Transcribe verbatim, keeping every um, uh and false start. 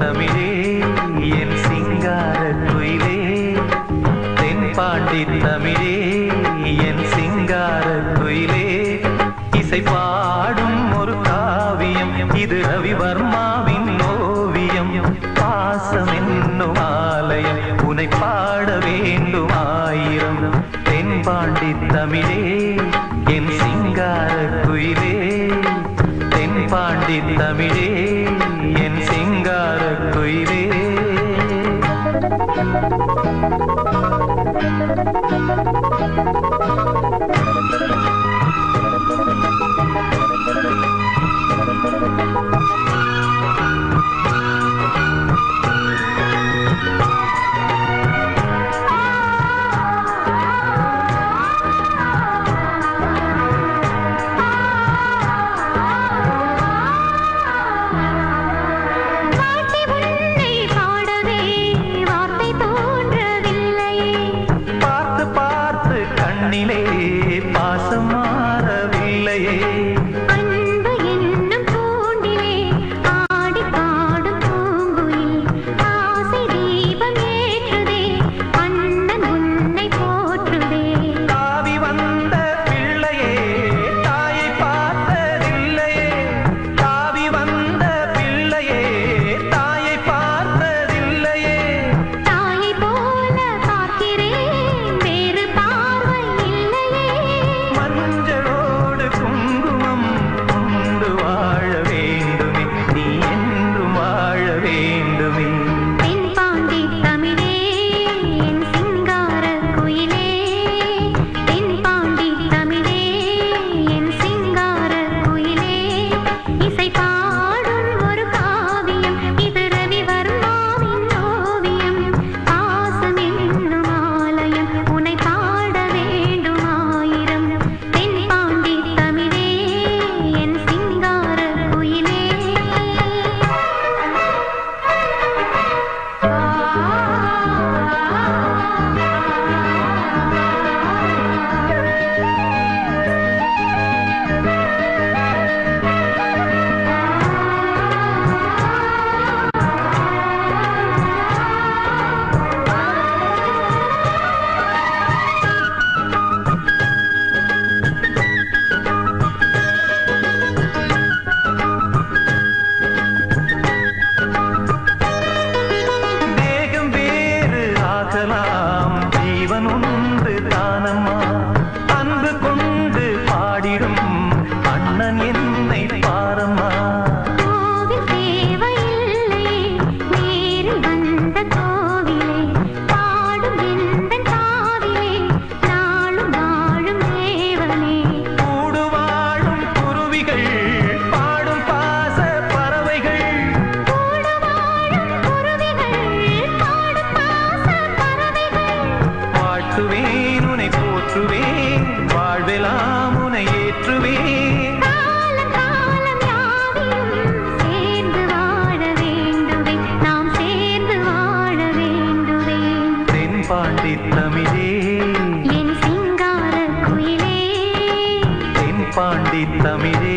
தமிழே என் சிங்கார குயிலே தென்பாண்டி தமிழே என் சிங்கார குயிலே இசை பாடும் ஒரு காவியம் இது ரவிவர்மாவின் ஓவியம் பாசம் என்னும் ஆலயம் உனை பாட வேண்டும் ஆயிரம் தென்பாண்டி தமிழே என் சிங்கார குயிலே தென்பாண்டி தமிழே என் சிங்கார குயிலே பாசம் மாறவில்லையே அன்பு என்னும் பூண்டிலே ஆடி பாடும் பூங்குயில் ஆசை தீபம் ஏற்றுதே அண்ணன் உன்னை போற்றுதே தாவி வந்த பிள்ளையே தாயை பார்த்ததில்லையே தாவி வந்த பிள்ளையே தாயை பார்த்ததில்லையே தாயை போல பார்க்கிறேன் வேறு பார்வை மஞ்சளோடு குங்குமம் கொண்டு வாழ வேண்டுமே நீ என்றும் வாழ வேண்டுமே தென்பாண்டி தமிழே என் சிங்கார குயிலே தென்பாண்டி தமிழே என் சிங்கார குயிலே இசை பாடும் ஒரு காவியம் இது ரவிவர்மாவின் ஓவியம் பாசம் என்னும் ஆலயம் உனை பாட வேண்டும் ஆயிரம் தென்பாண்டி தமிழே என் சிங்கார குயிலே தேகம் வேறு ஆகலாம் ஜீவன் உண்டு தானம்மா அன்பு கொண்டு பாடிடும் அண்ணன் என்னை பாரம்மா கோவில் தேவையில்லை நேரில் வந்த கோவிலே பாடும் எந்தன் காவிலே நாளும் வாழும் தேவனே கூடு வாழும் குருவிகள் பாடும் பாச பறவைகள் கூடு வாழும் குருவிகள் பாடும் பாச பறவைகள் வாழ்த்துவேன் உனை போற்றுவேன் வாழ்வெல்லாம் உனை ஏற்றுவேன் காலம் காலம் யாவையும் சேர்ந்து வாழ வேண்டுவே நாம் சேர்ந்து வாழ வேண்டுவே தென்பாண்டி தமிழே என் சிங்கார குயிலே தென்பாண்டி தமிழே